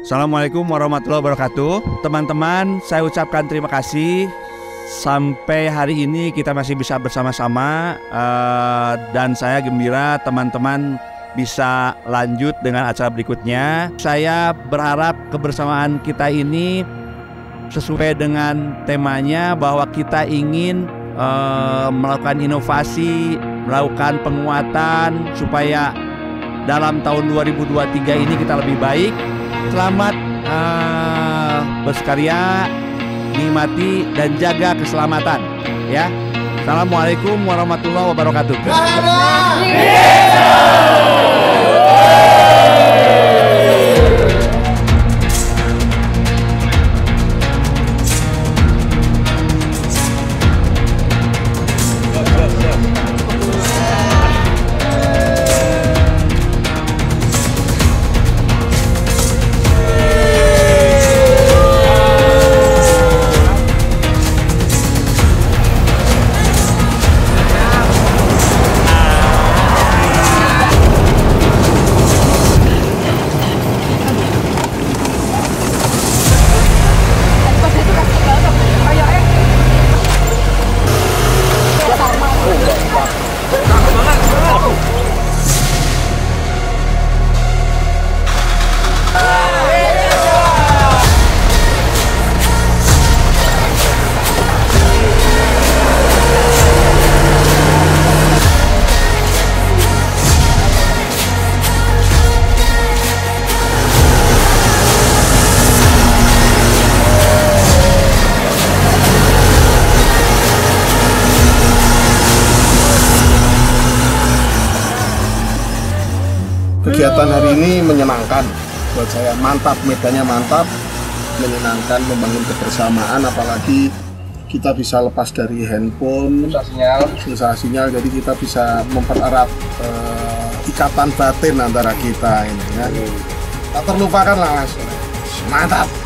Assalamualaikum warahmatullahi wabarakatuh. Teman-teman, saya ucapkan terima kasih. Sampai hari ini kita masih bisa bersama-sama, dan saya gembira teman-teman bisa lanjut dengan acara berikutnya. Saya berharap kebersamaan kita ini sesuai dengan temanya, bahwa kita ingin melakukan inovasi, melakukan penguatan supaya dalam tahun 2023 ini kita lebih baik. Selamat berkarya, nikmati dan jaga keselamatan ya. Assalamualaikum warahmatullahi wabarakatuh. Kegiatan hari ini menyenangkan buat saya, mantap, medannya mantap, menyenangkan, membangun kebersamaan, apalagi kita bisa lepas dari handphone, susah sinyal, jadi kita bisa mempererat ikatan batin antara kita ini ya. Tak terlupakan lah Mas, mantap.